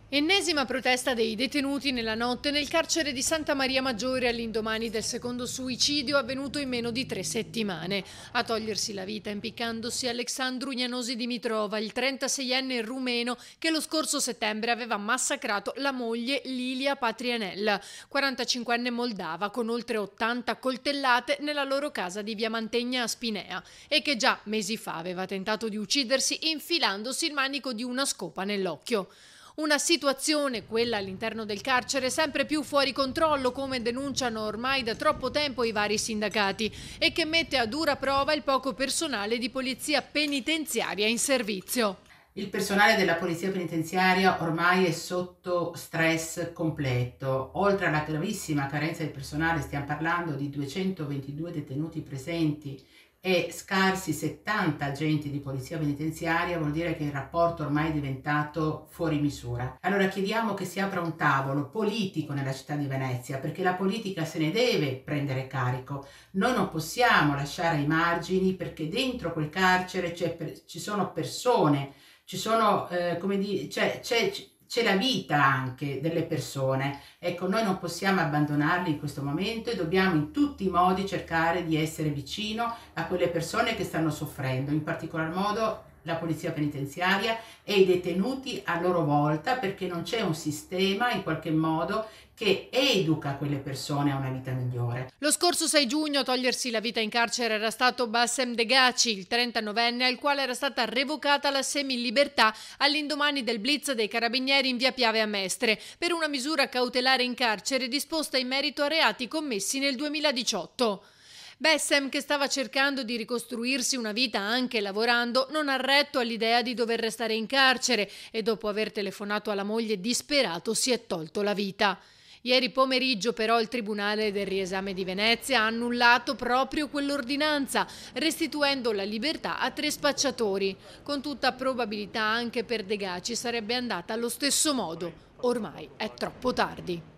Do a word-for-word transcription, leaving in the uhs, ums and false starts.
Ennesima protesta dei detenuti nella notte nel carcere di Santa Maria Maggiore all'indomani del secondo suicidio avvenuto in meno di tre settimane. A togliersi la vita impiccandosi Alexandru Gnanosi Dimitrova, il trentaseienne rumeno che lo scorso settembre aveva massacrato la moglie Lilia Patrianel, quarantacinquenne moldava con oltre ottanta coltellate nella loro casa di Via Mantegna a Spinea e che già mesi fa aveva tentato di uccidersi infilandosi il manico di una scopa nell'occhio. Una situazione, quella all'interno del carcere, sempre più fuori controllo, come denunciano ormai da troppo tempo i vari sindacati, e che mette a dura prova il poco personale di polizia penitenziaria in servizio. Il personale della polizia penitenziaria ormai è sotto stress completo. Oltre alla gravissima carenza di personale, stiamo parlando di duecentoventidue detenuti presenti e scarsi settanta agenti di polizia penitenziaria, vuol dire che il rapporto ormai è diventato fuori misura. Allora chiediamo che si apra un tavolo politico nella città di Venezia, perché la politica se ne deve prendere carico. Noi non possiamo lasciare ai margini, perché dentro quel carcere per, ci sono persone, ci sono, eh, come dire, c'è, c'è, c'è la vita anche delle persone. Ecco, noi non possiamo abbandonarli in questo momento e dobbiamo in tutti i modi cercare di essere vicino a quelle persone che stanno soffrendo, in particolar modo la polizia penitenziaria e i detenuti a loro volta, perché non c'è un sistema in qualche modo che educa quelle persone a una vita migliore. Lo scorso sei giugno a togliersi la vita in carcere era stato Bassem Degaci, il trentanovenne al quale era stata revocata la semilibertà all'indomani del blitz dei carabinieri in via Piave a Mestre per una misura cautelare in carcere disposta in merito a reati commessi nel duemiladiciotto. Bassem, che stava cercando di ricostruirsi una vita anche lavorando, non ha retto all'idea di dover restare in carcere e dopo aver telefonato alla moglie disperato si è tolto la vita. Ieri pomeriggio però il Tribunale del Riesame di Venezia ha annullato proprio quell'ordinanza, restituendo la libertà a tre spacciatori. Con tutta probabilità anche per Degaci sarebbe andata allo stesso modo. Ormai è troppo tardi.